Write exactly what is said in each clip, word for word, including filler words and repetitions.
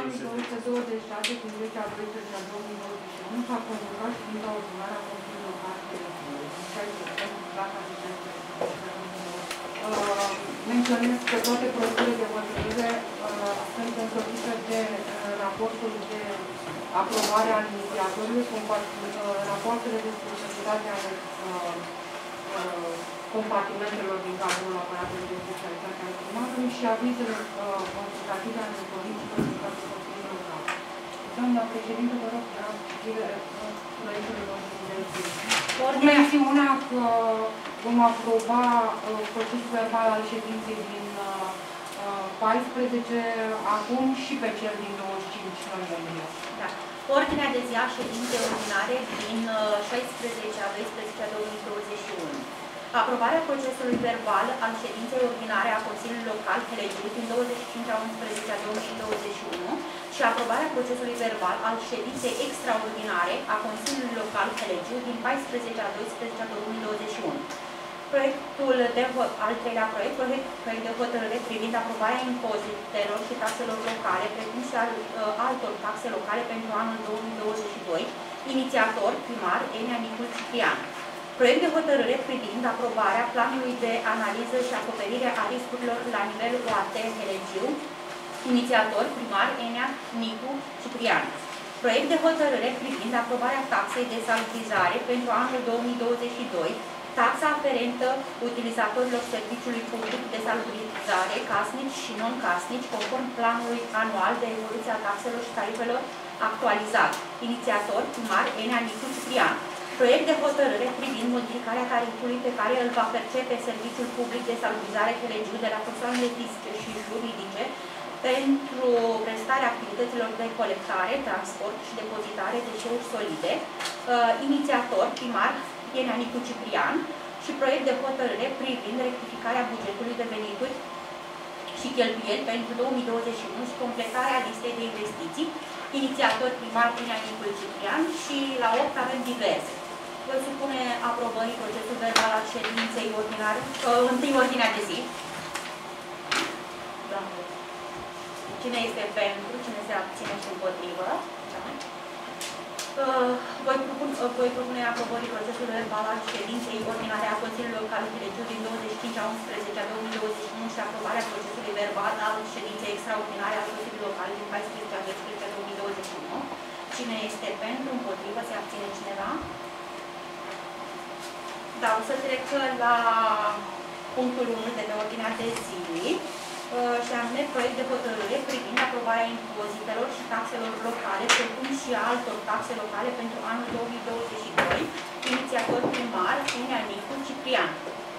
anului două mii douăzeci și șase, din zece a doisprezece a două mii douăzeci și unu, s-a convocat ședința ordinară a Consiliului Local de data de menționez că toate proiectele de hotărâre sunt însoțite de raportul de aprobare al inițiatorului, rapoartele de specialitate ale compartimentelor din cadrul aparatului de specialitate al primarului și avizele consultative ale politicilor din cadrul Consiliului Local. Doamna președinte, vă rog să citire proiectele de zi. Mențiunea că vom aproba procesul verbal al ședinței din paisprezece acum și pe cel din douăzeci și cinci noiembrie. Da. Ordinea de zi a ședinței ordinare din șaisprezece a doisprezece a două mii douăzeci și unu. Aprobarea procesului verbal al ședinței ordinare a Consiliului Local Helegiu din douăzeci și cinci a unsprezece a două mii douăzeci și unu și aprobarea procesului verbal al ședinței extraordinare a Consiliului Local Helegiu din paisprezece a doisprezece a două mii douăzeci și unu. Proiectul de al treilea proiect, proiect, proiect de hotărâre privind aprobarea impozitelor și taxelor locale, precum și al uh, altor taxe locale pentru anul două mii douăzeci și doi, inițiator primar Enea Nicul Ciprian. Proiect de hotărâre privind aprobarea planului de analiză și acoperire a riscurilor la nivelul O A T Helegiu, inițiator primar Enea Nicu Ciprian. Proiect de hotărâre privind aprobarea taxei de salubrizare pentru anul două mii douăzeci și doi, taxa aferentă utilizatorilor serviciului public de salubrizare casnici și non-casnici, conform planului anual de evoluție a taxelor și tarifelor actualizat. Inițiator primar Enea Nicu Ciprian. Proiect de hotărâre privind modificarea tarifului pe care îl va percepe Serviciul Public de Salubrizare Helegiu de la persoanele fizice și juridice pentru prestarea activităților de colectare, transport și depozitare de deșeuri solide. Uh, inițiator primar Enea Nicu Ciprian și proiect de hotărâre privind rectificarea bugetului de venituri și cheltuieli pentru două mii douăzeci și unu și completarea listei de investiții. Inițiator primar Enea Nicu Ciprian și la opt avem diverse. Voi supune aprobării procesul verbal al ședinței ordinare, uh, întâi ordinea de zi. Da. Cine este pentru, cine se abține și împotrivă. Da. Uh, voi, propun, uh, voi propune aprobării procesului verbal al ședinței ordinare a Consiliului Local Helegiu din douăzeci și cinci a unsprezece a două mii douăzeci și unu și aprobarea procesului verbal al ședinței extraordinare a Consiliului Local din paisprezece a doisprezece a două mii douăzeci și unu. Cine este pentru, împotrivă, se abține cineva? Da, o să trec la punctul unu de pe ordinea de zi, și anume proiect de hotărâre privind aprobarea impozitelor și taxelor locale, precum și altor taxe locale pentru anul două mii douăzeci și doi, inițiator primar Enea Nicu Ciprian.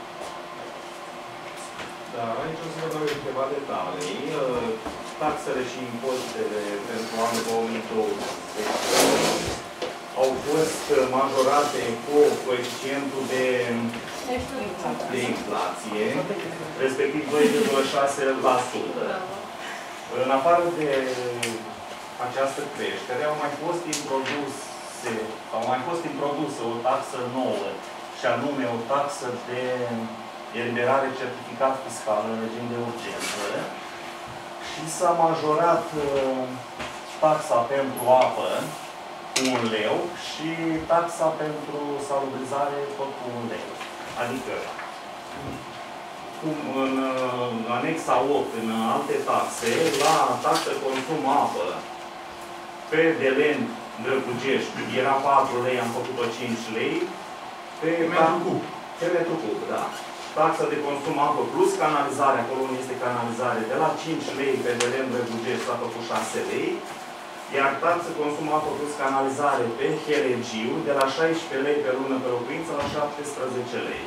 Da, aici o să vă dau câteva detalii. Taxele și impozitele pentru anul două mii douăzeci au fost majorate cu coeficientul de, de inflație, respectiv doi virgulă șase la sută. În afară de această creștere, au mai fost introduse, au mai fost introdusă o taxă nouă, și anume o taxă de eliberare certificat fiscal în regim de urgență, și s-a majorat taxa pentru apă cu un leu și taxa pentru salubrizare tot cu un leu. Adică, cum în anexa opt, în alte taxe, la taxă consum apă, pe de len Drăgugești, era patru lei, am făcut-o cinci lei, pe metru cub. Pe metru cub, da. Taxa de consum apă plus canalizare, acolo unde este canalizare, de la cinci lei pe de len Drăgugești s-a făcut șase lei, iar taxa consum apă plus canalizare pe Helegiu, de la șaisprezece lei pe lună pe locuință la șaptesprezece lei.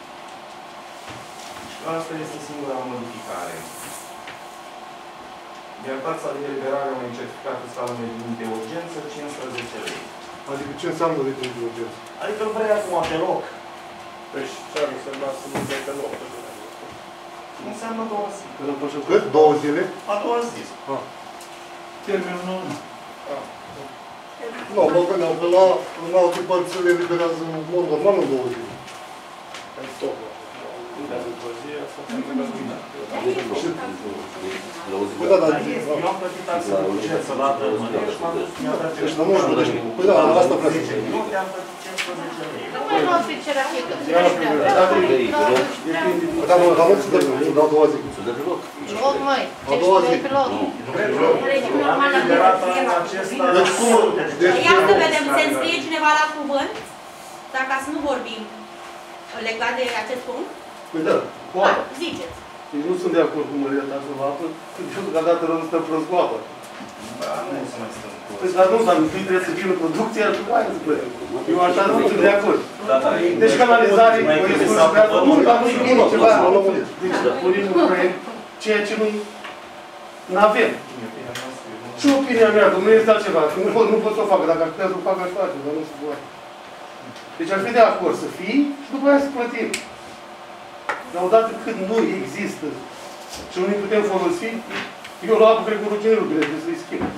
Și asta este singura modificare. Iar taxa de eliberare a unui certificat fiscal în regim de urgență, cincisprezece lei. Adică ce înseamnă regim de urgență? Adică îl vrei acum pe loc. Deci ce ar însemna să nu vrei pe loc? Înseamnă două zile. Cât? Două zile? A doua zi. Ah. Termenul normal. Nu, mă gândeam că la, în alte părți le eliberează în mod normal în două zile. În tot. Lucrează într-o zi, asta înseamnă gratuitate. Păi da, dar... Eu am plătit taxe de buget să vadă mănânci și m-am dus, mi-a dat Deci la nouăsprezece. Păi da, asta vreau să zic. Nu te-am plătit cincisprezece lei. Nu mai luați ficerea fiecare. Da, mă, am mulți de la a doua zi. Loc, măi. A doua zi. Pe loc. Regim normal la Liberat anul acesta... Deci cum? Deci... Ia să vedem, se înscrie cineva la cuvânt? Dacă să nu vorbim legat de acest punct? Păi da. Da, ziceți. Deci nu sunt de acord cu mărirea taxelor la apă, eu deocamdată rău stăm prost cu apă. Da, nu o să mai stăm cu... Păi dar nu, dar nu trebuie să vină producția și după aia să plătim. Eu așa nu sunt de acord. Da, da, Deci canalizare, o excursionează, nu, dar nu știu ceva. Deci punem un proiect, ceea ce nu avem. Și opinia mea, domnule, este altceva. Nu pot, nu pot să o facă, dacă aș putea să o fac, aș face, dar nu se poate. Deci ar fi de acord să fii și după aia să plătim. Dar odată când nu există și nu ne putem folosi, eu la apă cred că rutinierul trebuie să-i schimb.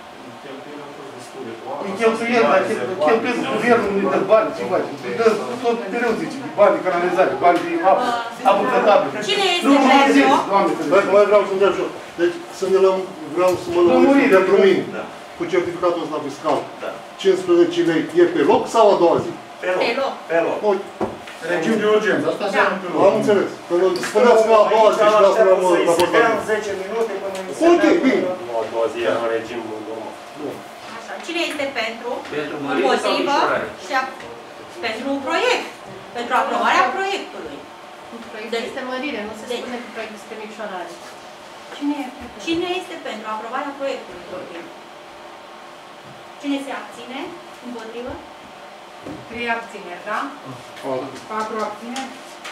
Îi cheltuiesc, dar cheltuiesc guvernul, nu-i dă bani, ce faci? Îi dă tot mereu, zice, bani de canalizare, bani de apă, apă potabilă. Cine este Nu, nu zic, pentru? Doamne, Dacă mai vreau să întreb și eu. Deci să ne luăm, vreau să mă lămuresc pentru mine. Cu certificatul ăsta fiscal. cincisprezece lei e pe loc sau a doua zi? Pe loc. Pe loc. Pe loc. Regim de urgență, asta înseamnă pe loc. Am înțeles. Că spuneați că a doua zi și de asta l-am raportat. zece minute până mi se Ok, bine. Nu, a doua zi era în regim normal. Așa. Cine este pentru? Pentru mărire sau Împotrivă? micșorare? Și a... Pentru proiect. Pentru aprobarea proiectului. Proiectul este mărire, nu se spune că proiectul este micșorare. Cine este? Cine este pentru aprobarea proiectului? Vorbim. Cine se abține? Împotrivă? Trei abțineri, da? Patru abțineri?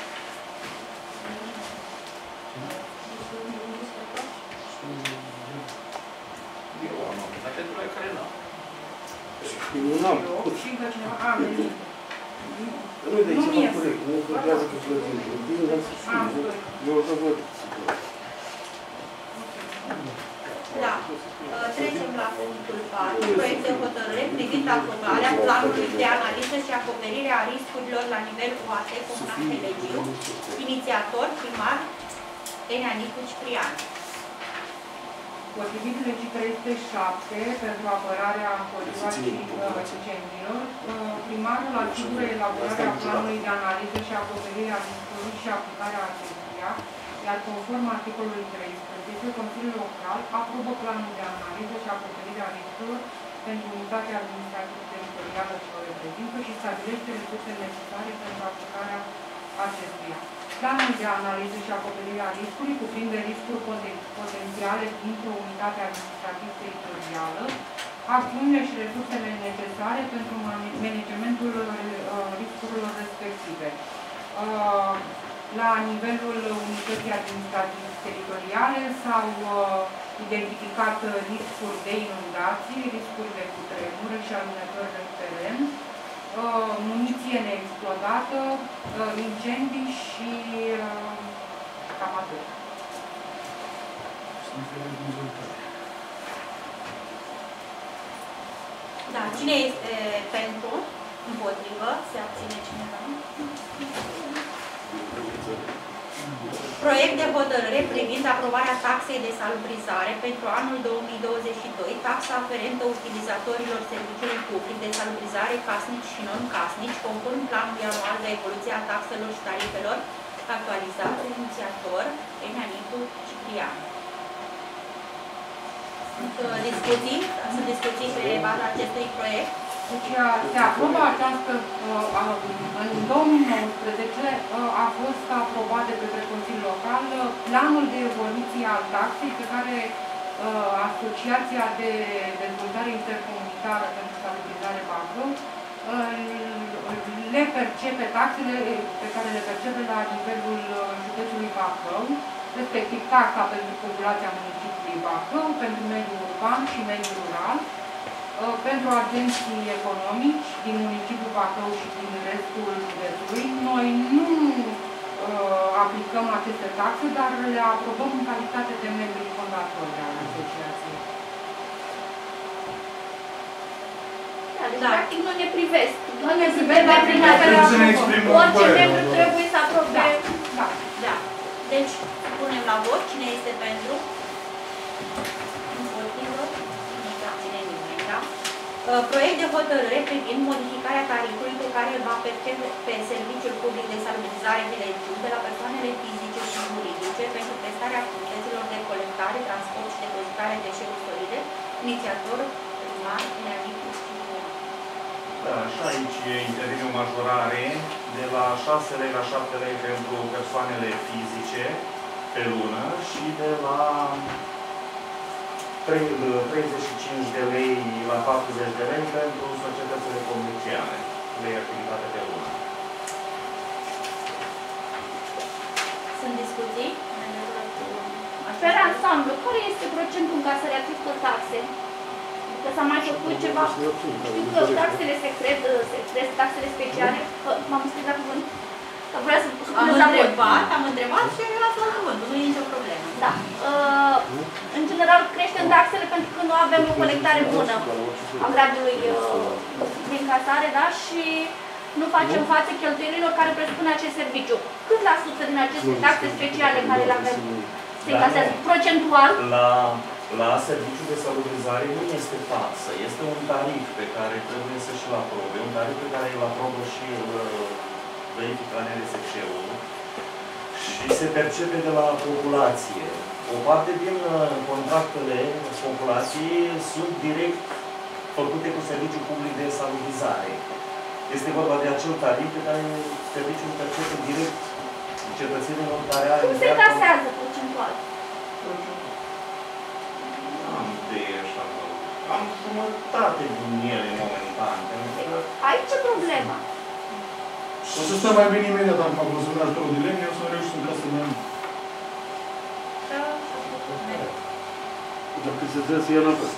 Dar pentru noi care nu. Eu n-am. Și încă cineva? A, venit. Nu-i de aici, fac corect, nu contează că plătim. Am Eu o să văd. Da. Trecem la punctul patru. Proiect de hotărâre privind aprobarea planului de analiză și acoperire a riscurilor la nivel U A T Comuna Helegiu. Inițiator, primar, Enea Nicu Ciprian. Potrivit legii trei sute șapte pentru apărarea împotriva incendiilor, primarul asigură elaborarea planului de analiză și acoperire a riscului și aplicarea acestuia, iar conform articolului treisprezece, Consiliul Local aprobă planul de analiză și acoperire a riscurilor pentru unitatea administrativă teritorială ce o reprezintă și stabilește resursele necesare pentru aplicarea acestuia. Planul de analiză și acoperire a riscului cuprinde riscuri potențiale dintr-o unitate administrativă teritorială, acțiunile și resursele necesare pentru managementul riscurilor respective. La nivelul unității administrative teritoriale s-au identificat riscuri de inundații, riscuri de cutremure și alunecări de teren, muniție neexplodată, incendii și cam atât. Da, cine este pentru? Împotrivă? Se abține cineva? Proiect de hotărâre privind aprobarea taxei de salubrizare pentru anul două mii douăzeci și doi, taxa aferentă utilizatorilor serviciului public de salubrizare casnici și non-casnici, conform planului anual de evoluție a taxelor și tarifelor actualizat, inițiator Enea Nicu Ciprian. Sunt discuții? Sunt discuții pe baza acestui proiect? Deci se aprobă această, în două mii nouăsprezece a fost aprobat de către Consiliul Local planul de evoluție al taxei pe care Asociația de Dezvoltare Intercomunitară pentru Salubrizare Bacău le percepe taxele pe care le percepe la nivelul județului Bacău, respectiv taxa pentru populația municipiului Bacău, pentru mediul urban și mediul rural, pentru agenții economici din municipiul Bacău și din restul județului. Noi nu uh, aplicăm aceste taxe, dar le aprobăm în calitate de membri fondatori al asociației. Da, deci, da. Practic nu ne privesc. Nu ne privesc, dar prin care le aprobăm. Orice membru trebuie să aprobe. Da. Da. Deci, punem la vot. Cine este pentru? Împotrivă? Nu se abține nimeni, da? Proiect de hotărâre privind modificarea tarifului pe care îl va percepe pe serviciul public de salubrizare de regiuni de la persoanele fizice și juridice pentru prestarea activităților de colectare, transport și depozitare de deșeuri solide, inițiator primar Leanicu Ciucu. Da, și aici intervine o majorare de la șase lei la șapte lei pentru persoanele fizice pe lună și de la treizeci și cinci de lei la patruzeci de lei pentru societățile comerciale, lei activitate pe lună. Sunt discuții? Per ansamblu, care este procentul în care se reactivă taxe? Că s-a mai făcut ceva. Știu că taxele secret, secret, taxele speciale, m-am scris la cuvânt. Vreau să am întrebat, am întrebat și ați luat cuvântul, nu e nicio problemă. Da. Uh, în general creștem taxele pentru că nu avem o colectare bună a gradului uh, de încasare, da? Și nu facem față cheltuielilor care presupune acest serviciu. Cât la sută din aceste taxe speciale care le avem se încasează procentual? La, la serviciul de salubrizare nu este taxă, este un tarif pe care trebuie să și-l aprobe, un tarif pe care îl aprobă și verifica N R S C-ul și se percepe de la populație. O parte din contractele populației sunt direct făcute cu serviciul public de salubrizare. Este vorba de acel tarif pe care serviciul percepe direct cetățenilor care are... Cum se casează procentual? Am idee așa. Am jumătate din ele momentan. Aici e problema. O să stăm mai bine imediat, am făcut un ajutorul de lemn, eu să reușit în casă mai mult. Dacă se dă să ia înapoi.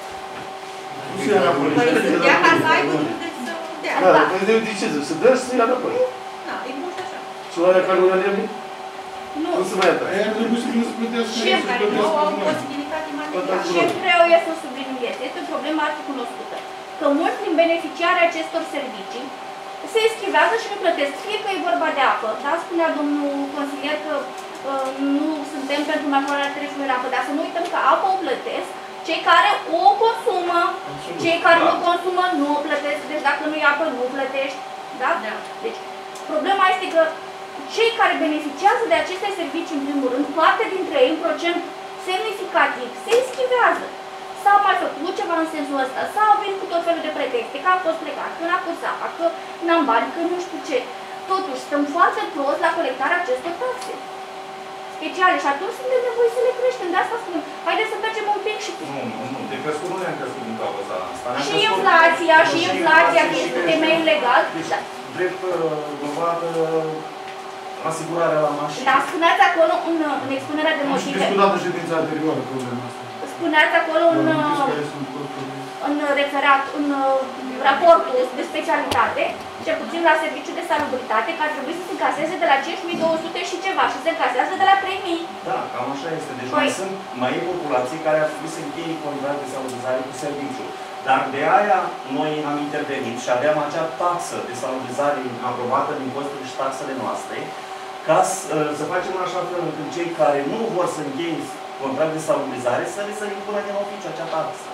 Nu se ia înapoi. Păi să dea ca să aibă, puteți să dea. Da, păi de ce? Să dă să ia înapoi. Da, e bun și așa. Și oarea care nu ia lemn? Nu. Nu se mai ia taxe. Aia ar trebui să vină să plătească. Ce Care nu au posibilitate imediată. Ce vreau eu să subliniez este o problemă articunoscută. Că mulți din beneficiarii acestor servicii se eschivează și nu plătesc. Fie că e vorba de apă, da? Spunea domnul consilier că uh, nu suntem pentru majorarea tarifului de apă, dar să nu uităm că apă o plătesc cei care o consumă, Absolut. cei care Da. nu consumă nu o plătesc, deci dacă nu e apă nu plătești. Da? Da. Deci, problema este că cei care beneficiază de aceste servicii, în primul rând, parte dintre ei, în procent semnificativ, se eschivează. S-a mai făcut ceva în sensul ăsta, s-au venit cu tot felul de pretexte, că am fost plecat, că n-a fost apa, că n-am bani, că nu știu ce. Totuși, stăm foarte prost la colectarea acestor taxe speciale și atunci suntem nevoie să le creștem. De asta spun, haideți să mergem un pic și... Nu, nu, nu, de crescut nu ne-am crescut din cauza asta. Și inflația, și inflația, că este temeiul legal. Deci, drept dovadă, asigurarea la mașină. Dar spuneați acolo în, în expunerea de Am și motive, discutat în ședința anterioară problema asta. spuneați acolo în, Am zis care sunt costurile. în referat, în raportul de specialitate, cel puțin la serviciul de salubritate, că ar trebui să se încaseze de la cinci mii două sute și ceva și se încasează de la trei mii. Da, cam așa este. Deci Păi. mai sunt, mai e populații care ar trebui să încheie contract de salubrizare cu serviciu. Dar de aia noi am intervenit și aveam acea taxă de salubrizare aprobată din impozitele și taxele noastre, ca să, să facem în așa fel încât cei care nu vor să încheie contract de salubrizare să le să impună din oficiu acea taxă.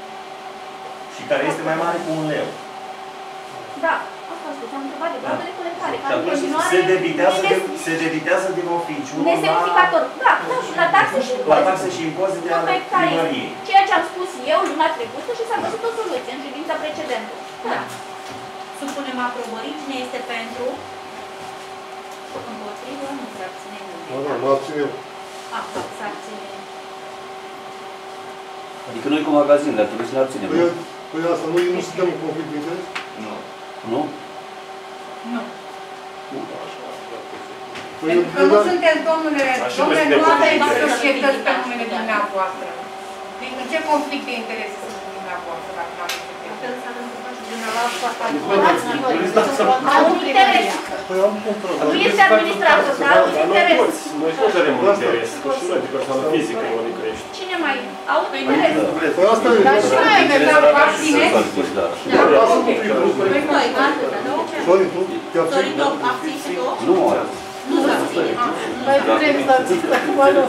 Și care este mai mare cu un leu. Da, asta a spus, am întrebat de gradul de colectare, Și care în atunci continuare se debitează, de, ne- se debitează din oficiu nesemnificator. Da, da, la taxe și la impozite. taxe și impozite ale Tocmai care este primăriei. ceea ce am spus eu luna trecută și s-a găsit o soluție în ședința precedentă. Da. Supunem aprobării. Cine este pentru? Împotrivă? Nu se abține Da, nimeni. da, mă abțin eu. A, se abține. Adică noi cu magazinele ar trebui să ne abținem. Păi, păi asta, noi nu suntem în conflict de interes? Nu. Nu? Nu. Păi, Pentru că eu- nu eu- sunteți, domnule, Așa domnule, nu nu suntem aveți conflict de societăți pe numele dumneavoastră. Deci în ce conflict de interese sunt dumneavoastră dacă nu aveți La societăți? fel s-a întâmplat și dumneavoastră. Au un interes. Păi am contract. Nu este administrator, dar au un Dar noi interes. toți, noi toți avem un Asta. interes, că și noi de persoană fizică nu ne crești. Cine mai e? Au un interes. Păi asta e. Dar și noi avem la abține. Da. Da. Lasă-mă un pic, nu? Păi noi, atâta, nu? Sorin, tu? Te abții? Sorin, tu abții și tu? Nu, Nu se abține. Mai vrem să acum nu.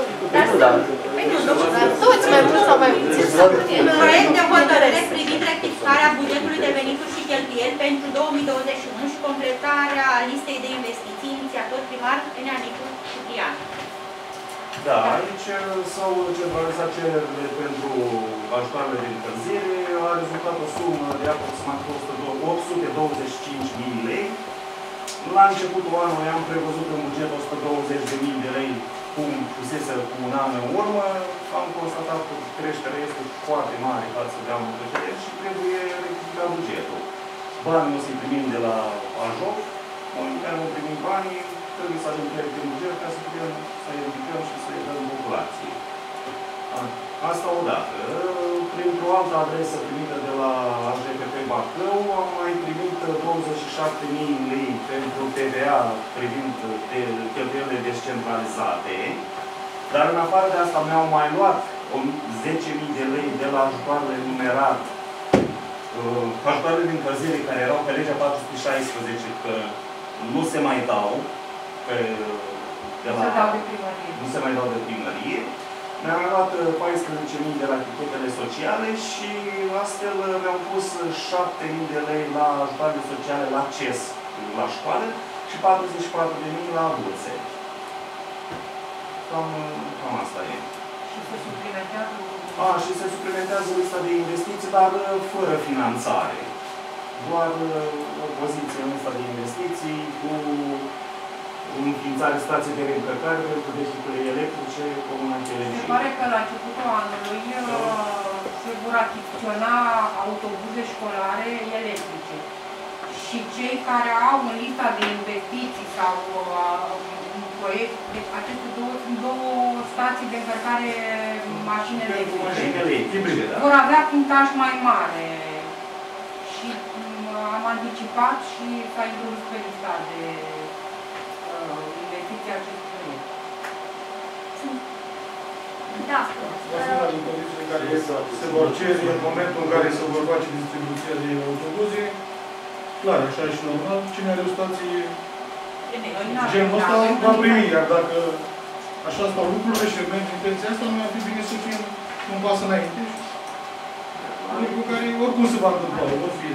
Dar toți mai mult sau mai puțin. Proiect de hotărâre privind rectificarea bugetului de venituri și cheltuieli pentru două mii douăzeci și unu și completarea listei de investiții, inițiator primar Enea Nicu Ciprian. Da, aici s-au centralizat cererile pentru ajutoarele de încălzire, a rezultat o sumă de aproximativ opt sute douăzeci și cinci de mii lei. La începutul anului am prevăzut în buget o sută douăzeci de mii de lei, cum fusese cu un an în urmă. Am constatat că creșterea este foarte mare față de anul trecut și trebuie rectificat bugetul. Banii o să-i primim de la AJOF, în momentul în care vom primi banii, trebuie să ajungem pe buget ca să putem să-i ridicăm și să-i dăm populației. Asta odată. Printr-o altă adresă primită de la A J P P Bacău, am mai primit douăzeci și șapte mii lei pentru T V A privind cheltuielile descentralizate, dar în afară de asta mi-au mai luat zece mii de lei de la ajutoarele numerat, ajutoarele de încălzire care erau pe legea patru sute șaisprezece, că nu se mai dau, pe, de la, nu se dau de primărie. Nu se mai dau de primărie. Mi-am luat paisprezece mii de la tichetele sociale și astfel mi-au pus șapte mii de lei la ajutoarele sociale la C E S, la școală, și patruzeci și patru de mii la burse. Cam, cam asta e. Și se suplimentează? A, și se suplimentează lista de investiții, dar fără finanțare. Doar o poziție în lista de investiții cu înființarea stației de reîncărcare pentru vehicule electrice, comuna Televiziune. Se pare că la începutul anului se vor achiziționa autobuze școlare electrice. Și cei care au în lista de investiții sau un proiect, deci aceste două sunt două stații de încărcare mașini electrice, vor avea punctaj mai mare. Și am anticipat și s-a introdus pe lista de investiții acest proiect. Da. Asta din condițiile în care se vor cere în momentul în care se vor face distribuția de autobuze, clar, așa și normal, cine are o stație genul ăsta va primi, iar dacă așa stau lucrurile și merge în intenția asta, nu ar fi bine să fie un pas înainte. Lucru care oricum se va întâmpla, vor fi.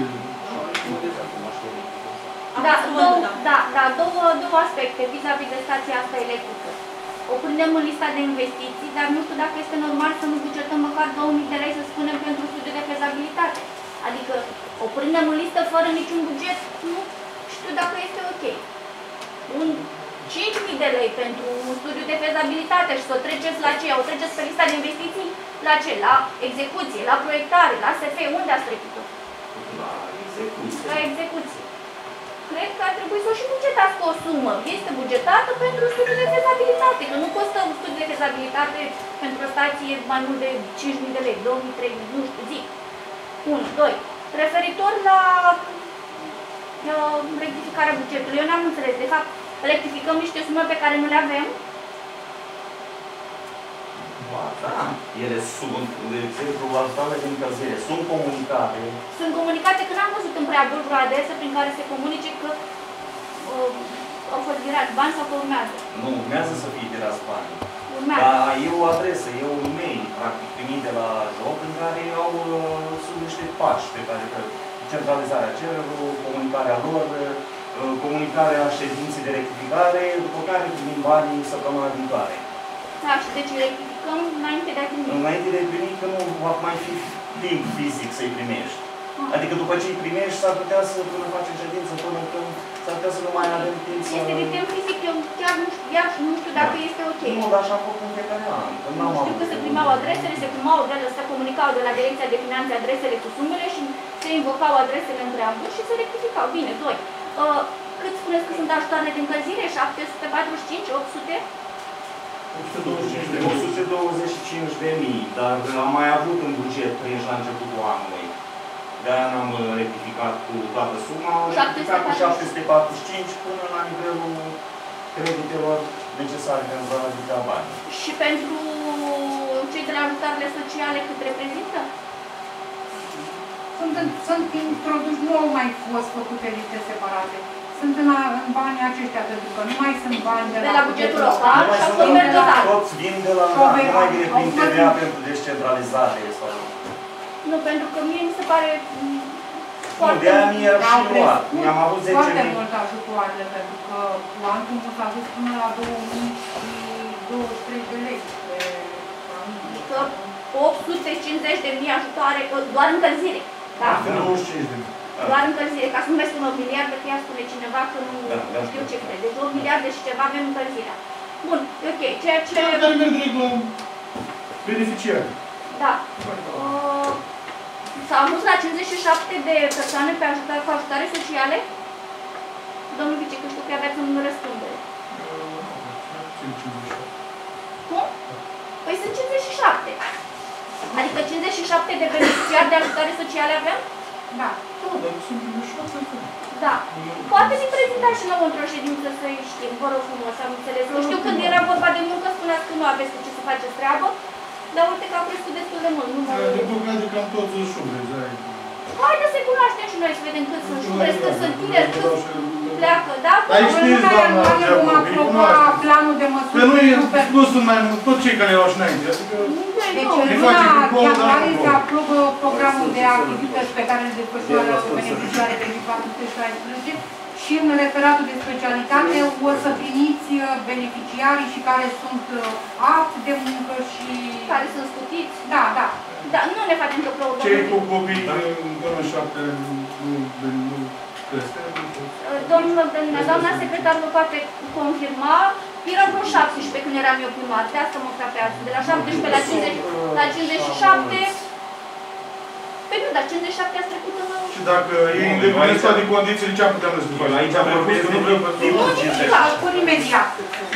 Da, două, da, da, două, două aspecte vis-a-vis de stația asta electrică. O prindem în lista de investiții, dar nu știu dacă este normal să nu bugetăm măcar două mii de lei, să spunem, pentru studiu de fezabilitate. Adică o prindem în listă fără niciun buget, nu știu dacă este ok. Un cinci mii de lei pentru un studiu de fezabilitate și să o treceți la ce? O treceți pe lista de investiții la ce? La execuție, la proiectare, la S F. Unde ați trecut-o? La execuție. La execuție. Cred că ar trebui să o și bugetați cu o sumă. Este bugetată pentru studiul de fezabilitate, că nu costă un studiu de fezabilitate pentru o stație mai mult de cinci mii de lei, două mii, trei mii, nu știu, zic. unu, doi. Referitor la uh, rectificarea bugetului, eu n-am înțeles. De fapt, rectificăm niște sume pe care nu le avem. Ba, da. Ele sunt, de exemplu, ajutoarele de încălzire, sunt comunicate. Sunt comunicate, că n-am văzut în preambul vreo adresă prin care se comunice că uh, au fost virați bani sau că urmează. Nu, urmează să fie virați bani. Urmează. Dar e o adresă, e un mail, practic, primit de la joc, în care au, sunt niște pași pe care, centralizarea cererilor, comunicarea lor, comunicarea ședinței de rectificare, după care primim banii săptămâna viitoare. Da, și deci rectificăm înainte de a primi. Înainte de a primi, că nu va mai fi timp fizic să-i primești. Ah. Adică după ce îi primești, s-ar putea să, până facem ședință, până când s-ar putea să nu mai avem timp să... Este de timp fizic, eu chiar nu știu, iar nu știu dacă da. Este ok. Nu, dar așa a făcut în fiecare an. Știu că se primau adresele, se primau, se comunicau de la Direcția de Finanțe adresele cu sumele și se invocau adresele în preambul și se rectificau. Bine, doi. Uh, cât spuneți că sunt ajutoarele de încălzire? șapte sute patruzeci și cinci, opt sute? o sută douăzeci și cinci de mii, dar am mai avut în buget prinși la începutul anului. De-aia n-am rectificat cu toată suma, am rectificat cu șapte sute patruzeci și cinci până la nivelul creditelor necesare pentru a ridica bani. Și pentru cei de la ajutoarele sociale cât reprezintă? Sunt, sunt introduși, nu au mai fost făcute liste separate. sunt în, în banii aceștia, pentru că nu mai sunt bani de la, de la bugetul local Nu mai și sunt acum merg total. toți vin de la, nu mai vine prin T V A pentru descentralizare sau... Nu, pentru că mie mi se pare m, Nu, foarte... de-aia mie era și luat. Mi-am avut zece foarte mii. mult ajutoarele, pentru că cuantumul s-a dus până la două mii douăzeci și trei de lei pe familie. Adică opt sute cincizeci de mii ajutoare, doar încălzire. Da? douăzeci și cinci de mii. Doar încălzire, ca să nu mai spun o miliardă, că ea spune cineva că nu Da, da. știu ce crede. Deci o miliardă și ceva avem încălzirea. Bun, e ok. Ceea ce... Cel care merg direct la beneficiari. Da. Uh, S-au ajuns la cincizeci și șapte de persoane pe ajutor, cu ajutoare sociale. Domnul Vice, că știu că aveați un răspundere. Cum? Păi sunt cincizeci și șapte. Adică cincizeci și șapte de beneficiari de ajutoare sociale avem? Da. Da, dar sunt cincizeci și șapte. Da. Poate ne prezentați și nouă într-o ședință să-i știm. Vă rog frumos, am înțeles. Eu știu când era vorba de muncă, spuneați că nu aveți cu ce să faceți treabă, dar uite că a crescut destul de mult. Numărul... Din păcate cam toți în șubrezi, ai. Haideți să-i cunoaștem și noi, să vedem cât sunt șubrezi, cât sunt tineri, cât pleacă, da? Ai știți, doamna Noi vom aproba planul de măsuri. Că nu, e, nu sunt mai mult, tot cei care erau și înainte. Adică... Deci în Ne face luna cu două, dar ianuarie nu se cu aprobă programul de activități pe care îl desfășoară beneficiare de patru sute șaisprezece și în referatul de specialitate o să primiți beneficiarii și care sunt apți de muncă și... Care sunt scutiți. Da, da. Da, nu ne facem tot probleme. Cei cu copii până în șapte nu cresc. Domnul, doamna secretar vă poate confirma, erau vreo șaptesprezece când eram eu primar, de asta mă frapează, de la șaptesprezece la cincizeci, la cincizeci și șapte, păi nu, dar cincizeci și șapte ați trecut în... Și dacă ei îndeplinesc toate condițiile, ce am putea noi să facem? Aici am vorbit de tipul cincizeci și șapte. Spun imediat.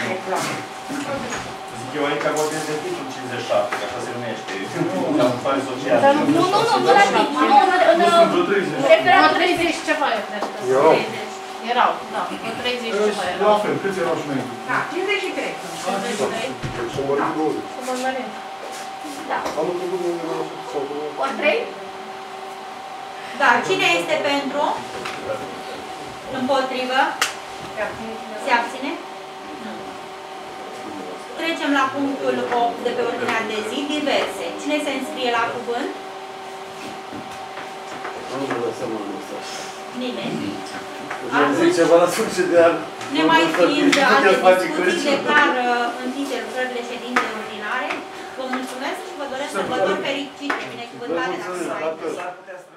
Zic eu aici vorbesc de tipul cincizeci și șapte, că așa se numește. Ajutoare sociale. Nu, nu, nu, nu la tip, nu, în referatul treizeci ceva e, cred că. Erau. Erau, da, treizeci ceva La erau. fel, câți erau și înainte? Da, cincizeci și trei. cincizeci și trei. Și mărit douăzeci. Să mă mărim. Da. Anul trecut nu era sau Ori trei? Da, cine este pentru? Împotrivă? Se abține? Nu. Trecem la punctul opt de pe ordinea de zi, diverse. Cine se înscrie la cuvânt? Nu vă dați seama în asta. Nimeni. Am zis ceva la sfârșit de an. Nemai fiind alte discuții, declar închise lucrările ședinței ordinare. Vă mulțumesc și vă doresc sărbători fericite, binecuvântate dacă mai.